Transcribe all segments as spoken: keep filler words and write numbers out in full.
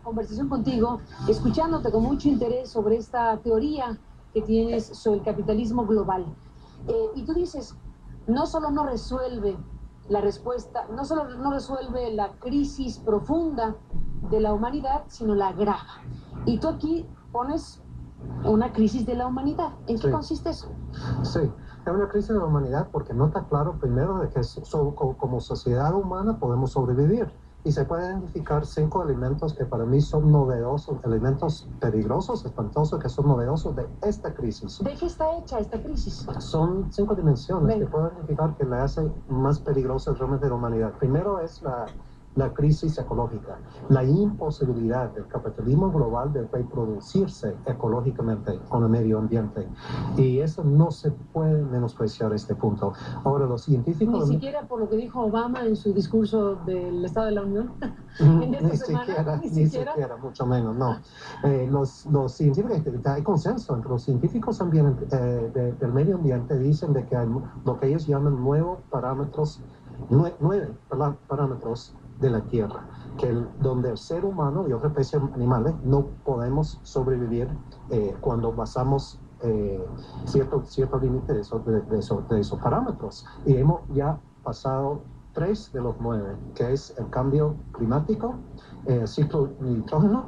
conversación contigo, escuchándote con mucho interés sobre esta teoría que tienes sobre el capitalismo global. Eh, y tú dices, no solo no resuelve la respuesta, no solo no resuelve la crisis profunda de la humanidad, sino la agrava. Y tú aquí pones una crisis de la humanidad. ¿En qué sí. consiste eso? Sí, es una crisis de la humanidad porque no está claro primero de que so, como sociedad humana podemos sobrevivir. Y se pueden identificar cinco elementos que para mí son novedosos, elementos peligrosos, espantosos, que son novedosos de esta crisis. ¿De qué está hecha esta crisis? Son cinco dimensiones Ven. que puedo identificar que la hacen más peligrosa realmente de la humanidad. Primero es la, la crisis ecológica, la imposibilidad del capitalismo global de reproducirse ecológicamente con el medio ambiente. Y eso no se puede menospreciar este punto. Ahora, los científicos... Ni siquiera por lo que dijo Obama en su discurso del Estado de la Unión. en esta ni, semana, siquiera, ni, ni siquiera, siquiera, mucho menos, no. Eh, los, los científicos, hay consenso entre los científicos también eh, de, del medio ambiente, dicen de que hay lo que ellos llaman nuevos parámetros, nueve, nueve parámetros de la Tierra, que el, donde el ser humano y otras especies animales no podemos sobrevivir eh, cuando basamos eh, cierto, cierto límite de, eso, de, de, eso, de esos parámetros. Y hemos ya pasado tres de los nueve, que es el cambio climático, el ciclo nitrógeno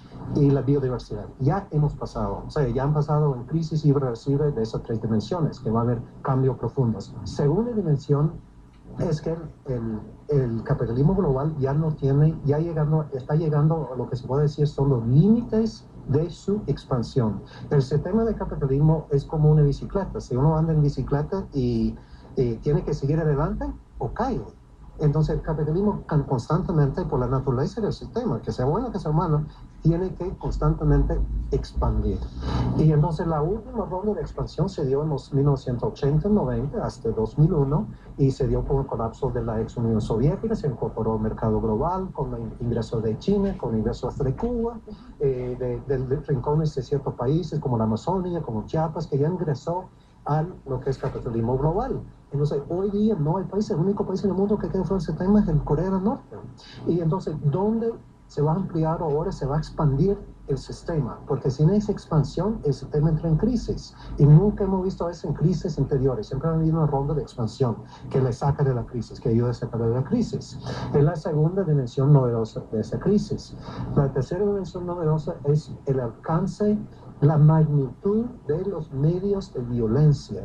y la biodiversidad. Ya hemos pasado, o sea, ya han pasado en crisis irreversible de esas tres dimensiones, que va a haber cambios profundos. Segunda dimensión es que el, el capitalismo global ya no tiene, ya llegando, está llegando a lo que se puede decir son los límites de su expansión. El sistema de capitalismo es como una bicicleta. Si uno anda en bicicleta y, y tiene que seguir adelante, o cae. Entonces el capitalismo constantemente, por la naturaleza del sistema, que sea bueno que sea malo, tiene que constantemente expandir. Y entonces la última ronda de expansión se dio en los mil novecientos ochenta, noventa hasta dos mil uno y se dio con el colapso de la ex Unión Soviética, se incorporó al mercado global con el ingreso de China, con el ingreso hasta de Cuba, eh, de, de, de rincones de ciertos países como la Amazonia, como Chiapas, que ya ingresó a lo que es capitalismo global. Entonces, hoy día no hay país, el único país en el mundo que queda fuera del sistema es el Corea del Norte. Y entonces, ¿dónde se va a ampliar ahora, se va a expandir el sistema? Porque sin esa expansión, el sistema entra en crisis. Y nunca hemos visto eso en crisis anteriores. Siempre ha habido una ronda de expansión que le saca de la crisis, que ayuda a sacar de la crisis. Es la segunda dimensión novedosa de esa crisis. La tercera dimensión novedosa es el alcance, la magnitud de los medios de violencia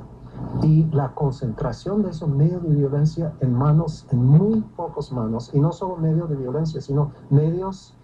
y la concentración de esos medios de violencia en manos, en muy pocas manos, y no solo medios de violencia, sino medios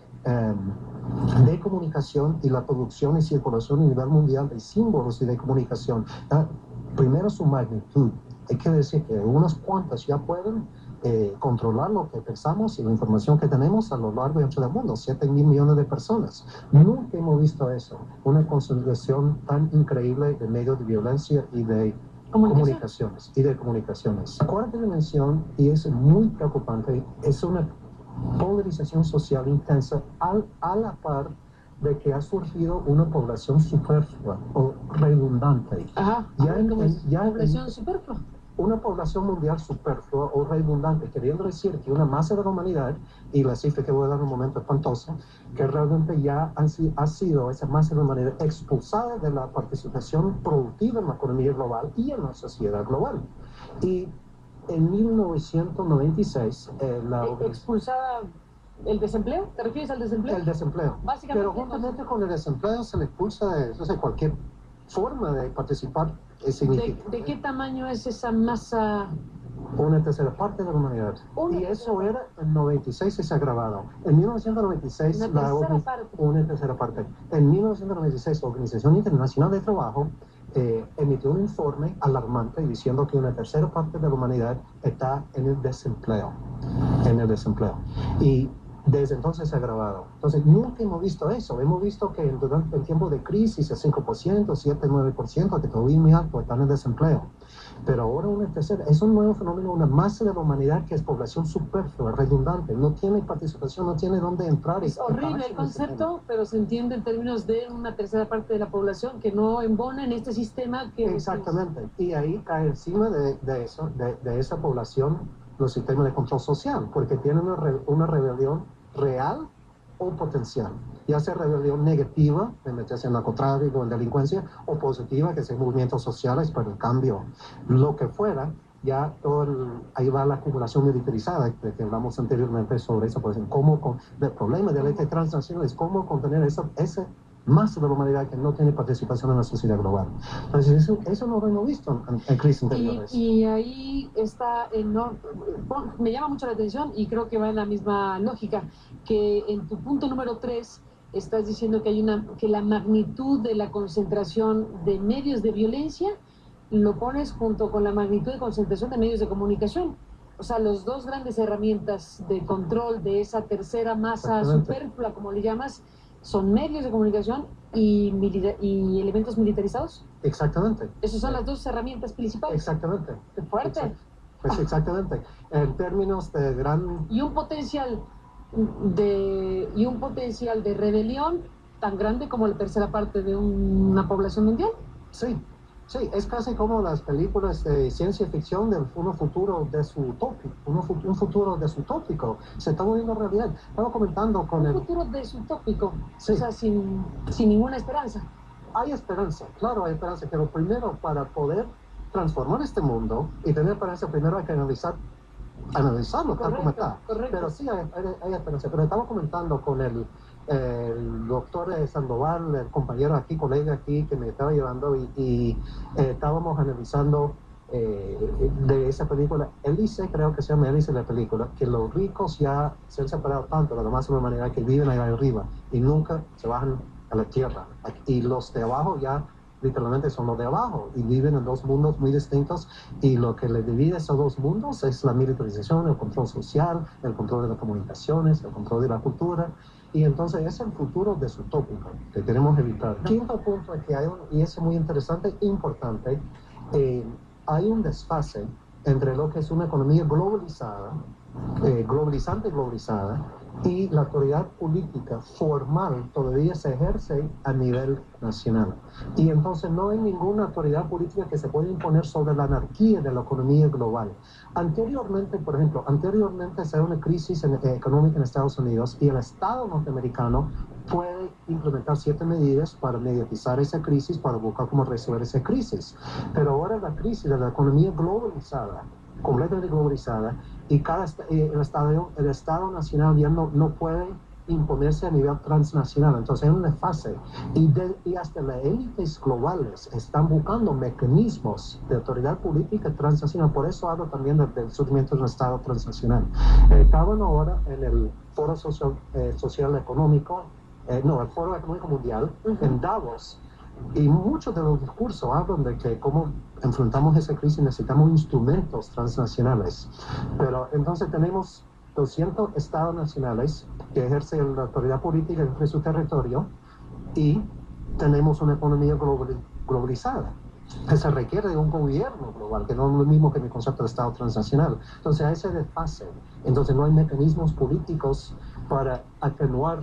um, de comunicación y la producción y circulación a nivel mundial de símbolos y de comunicación. Uh, primero su magnitud. Hay que decir que unas cuantas ya pueden eh, controlar lo que pensamos y la información que tenemos a lo largo y ancho del mundo, siete mil millones de personas. Nunca hemos visto eso, una concentración tan increíble de medios de violencia y de comunicaciones y de comunicaciones. La cuarta dimensión, y es muy preocupante, es una polarización social intensa al, a la par de que ha surgido una población superflua o redundante. Ajá, ya en, en, ya población en, superflua. Una población mundial superflua o redundante, queriendo decir que una masa de la humanidad, y la cifra que voy a dar en un momento espantosa, que realmente ya han, ha sido esa masa de la humanidad expulsada de la participación productiva en la economía global y en la sociedad global. Y en mil novecientos noventa y seis... Eh, la ¿Expulsada el desempleo? ¿Te refieres al desempleo? El desempleo. Básicamente, pero juntamente con el desempleo se le expulsa de, no sé, cualquier forma de participar. ¿De, ¿De qué tamaño es esa masa? Una tercera parte de la humanidad. Una y eso era en noventa y seis y se ha agravado. En mil novecientos noventa y seis, una la tercera parte. Una tercera parte. En mil novecientos noventa y seis, la Organización Internacional de Trabajo eh, emitió un informe alarmante diciendo que una tercera parte de la humanidad está en el desempleo. En el desempleo. Y desde entonces se ha agravado. Entonces, nunca hemos visto eso. Hemos visto que durante el tiempo de crisis, el cinco por ciento, siete, nueve por ciento, que todavía es muy alto, están en desempleo. Pero ahora una tercera, es un nuevo fenómeno, una masa de la humanidad que es población superflua, redundante, no tiene participación, no tiene dónde entrar. Es horrible el concepto, pero se entiende en términos de una tercera parte de la población que no embona en este sistema que... Exactamente, y ahí cae encima de, de eso, de, de esa población, los sistemas de control social, porque tienen una, re, una rebelión real o potencial, ya sea rebelión negativa, de meterse en narcotráfico, en delincuencia, o positiva, que sean movimientos sociales para el cambio, lo que fuera. Ya todo el, ahí va la acumulación militarizada, de que hablamos anteriormente sobre eso, pues, cómo con, el problema del eje transnacional es cómo contener eso, ese masa de la humanidad que no tiene participación en la sociedad global. Entonces, eso, eso no lo hemos visto en, en crisis anteriores. Y, y ahí está, enorme, me llama mucho la atención y creo que va en la misma lógica, que en tu punto número tres estás diciendo que hay una, que la magnitud de la concentración de medios de violencia lo pones junto con la magnitud de concentración de medios de comunicación. O sea, las dos grandes herramientas de control de esa tercera masa superflua, como le llamas, son medios de comunicación y, y elementos militarizados. Exactamente. Esas son las dos herramientas principales. Exactamente. Qué fuerte. Exact pues exactamente. En términos de gran... Y un potencial de, y un potencial de rebelión tan grande como la tercera parte de una población mundial. Sí. Sí, es casi como las películas de ciencia ficción de un futuro desutópico, un futuro desutópico, se está volviendo realidad. Estaba comentando con un el... Un futuro desutópico, sí. O sea, sin, sin ninguna esperanza. Hay esperanza, claro hay esperanza, pero primero para poder transformar este mundo y tener esperanza, primero hay que analizar, analizarlo tal como está. Correcto. Pero sí hay, hay, hay esperanza, pero estaba comentando con el... el doctor Sandoval, el compañero aquí, colega aquí, que me estaba llevando y, y eh, estábamos analizando eh, de esa película. Él dice, creo que se llama, él dice la película, que los ricos ya se han separado tanto de la máxima manera que viven allá arriba y nunca se bajan a la tierra. Y los de abajo ya literalmente son los de abajo y viven en dos mundos muy distintos y lo que les divide esos dos mundos es la militarización, el control social, el control de las comunicaciones, el control de la cultura. Y entonces es el futuro desutópico que queremos evitar. Quinto punto es que hay, un, y es muy interesante e importante, eh, hay un desfase entre lo que es una economía globalizada, eh, globalizante y globalizada, y la autoridad política formal todavía se ejerce a nivel nacional. Y entonces no hay ninguna autoridad política que se pueda imponer sobre la anarquía de la economía global. Anteriormente, por ejemplo, anteriormente se da una crisis en, eh, económica en Estados Unidos y el Estado norteamericano puede implementar ciertas medidas para mediatizar esa crisis, para buscar cómo resolver esa crisis. Pero ahora la crisis de la economía globalizada, completamente globalizada, y cada eh, el, estado, el Estado nacional ya no, no puede imponerse a nivel transnacional. Entonces hay una fase y, de, y hasta las élites globales están buscando mecanismos de autoridad política transnacional. Por eso hablo también del, del surgimiento de un Estado transnacional. Eh, estaban ahora en el Foro Social, eh, Social Económico, eh, no, el Foro Económico Mundial, uh-huh. en Davos. Y muchos de los discursos hablan de que cómo enfrentamos esa crisis necesitamos instrumentos transnacionales. Pero entonces tenemos doscientos estados nacionales que ejercen la autoridad política entre su territorio y tenemos una economía global, globalizada que se requiere de un gobierno global, que no es lo mismo que mi concepto de estado transnacional. Entonces hay ese desfase. Entonces no hay mecanismos políticos para atenuar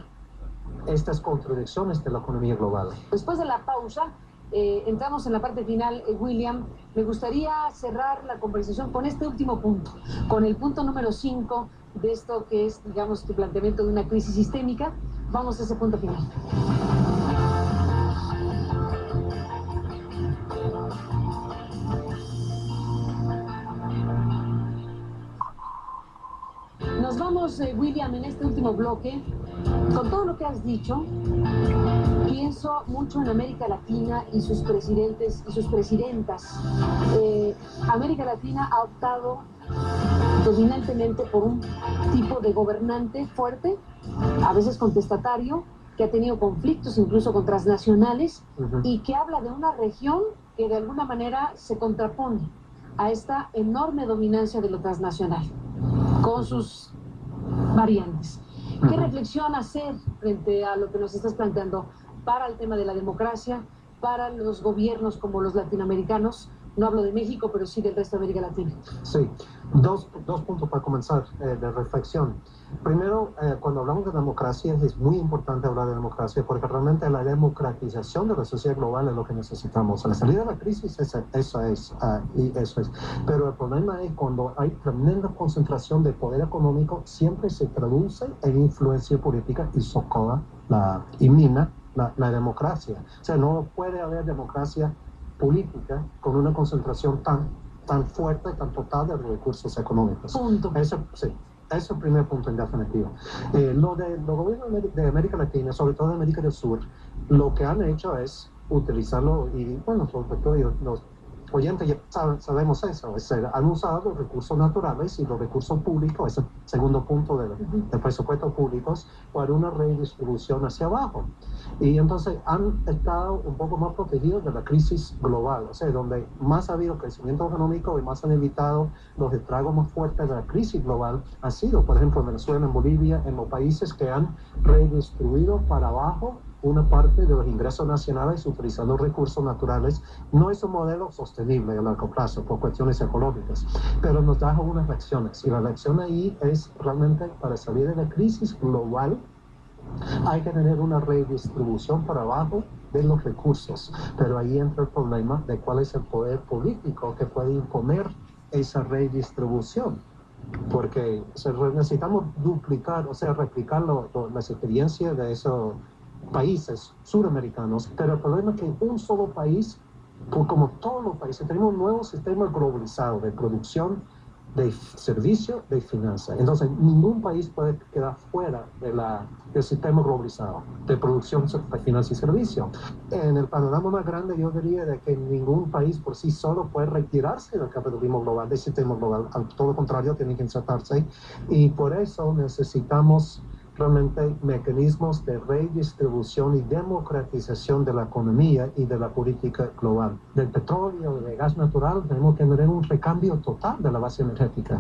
estas contradicciones de la economía global. Después de la pausa, eh, entramos en la parte final, eh, William. Me gustaría cerrar la conversación con este último punto, con el punto número cinco de esto que es, digamos, tu planteamiento de una crisis sistémica. Vamos a ese punto final. Nos vamos, eh, William, en este último bloque. Con todo lo que has dicho, pienso mucho en América Latina y sus presidentes y sus presidentas. Eh, América Latina ha optado dominantemente por un tipo de gobernante fuerte, a veces contestatario, que ha tenido conflictos incluso con transnacionales, uh-huh. y que habla de una región que de alguna manera se contrapone a esta enorme dominancia de lo transnacional, con sus variantes. ¿Qué reflexión hacer frente a lo que nos estás planteando para el tema de la democracia, para los gobiernos como los latinoamericanos? No hablo de México, pero sí del resto de América Latina. Sí, dos, dos puntos para comenzar eh, de reflexión. Primero, eh, cuando hablamos de democracia, es muy importante hablar de democracia porque realmente la democratización de la sociedad global es lo que necesitamos. A la salida de la crisis, esa, eso es, uh, y eso es. Pero el problema es cuando hay tremenda concentración de poder económico, siempre se traduce en influencia política y socava la, y mina la, la democracia. O sea, no puede haber democracia política con una concentración tan, tan fuerte, tan total de recursos económicos. Punto. Eso, sí. Ese es el primer punto en definitivo. Eh, lo de los gobiernos de América Latina, sobre todo de América del Sur, lo que han hecho es utilizarlo, y bueno, sobre todo los oyentes ya saben, sabemos eso, es, han usado los recursos naturales y los recursos públicos, ese segundo punto del, del presupuesto públicos, para una redistribución hacia abajo. Y entonces han estado un poco más protegidos de la crisis global, o sea, donde más ha habido crecimiento económico y más han evitado los estragos más fuertes de la crisis global, ha sido, por ejemplo, en Venezuela, en Bolivia, en los países que han redistribuido para abajo una parte de los ingresos nacionales utilizando recursos naturales. No es un modelo sostenible a largo plazo por cuestiones ecológicas, pero nos da unas lecciones, y la lección ahí es realmente para salir de la crisis global hay que tener una redistribución para abajo de los recursos, pero ahí entra el problema de cuál es el poder político que puede imponer esa redistribución, porque o sea, necesitamos duplicar, o sea, replicar lo, lo, las experiencias de esos países suramericanos, pero el problema es que un solo país, como todos los países, tenemos un nuevo sistema globalizado de producción, de servicio, de finanzas. Entonces, ningún país puede quedar fuera de la, del sistema globalizado de producción, de finanzas y servicio. En el panorama más grande, yo diría de que ningún país por sí solo puede retirarse del capitalismo global, del sistema global. Al todo lo contrario, tiene que insertarse. Y por eso necesitamos realmente mecanismos de redistribución y democratización de la economía y de la política global. Del petróleo, del gas natural, tenemos que tener un recambio total de la base energética.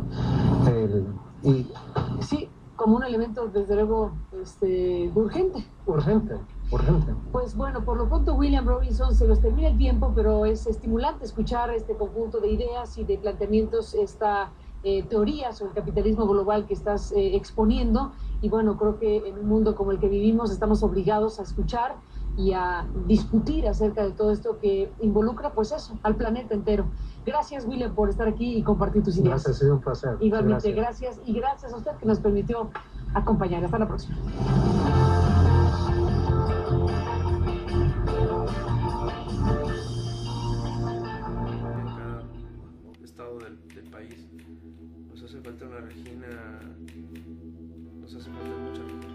El, y, sí, como un elemento, desde luego, este, urgente. Urgente, urgente. Pues bueno, por lo pronto, William Robinson, se nos termina el tiempo, pero es estimulante escuchar este conjunto de ideas y de planteamientos, esta eh, teoría sobre el capitalismo global que estás eh, exponiendo. Y bueno, creo que en un mundo como el que vivimos estamos obligados a escuchar y a discutir acerca de todo esto que involucra, pues eso, al planeta entero. Gracias, William, por estar aquí y compartir tus ideas. Gracias, ha sido un placer. Igualmente, gracias. gracias y gracias a usted que nos permitió acompañar. Hasta la próxima. En cada estado del, del país nos hace falta una Regina, nos hace falta mucha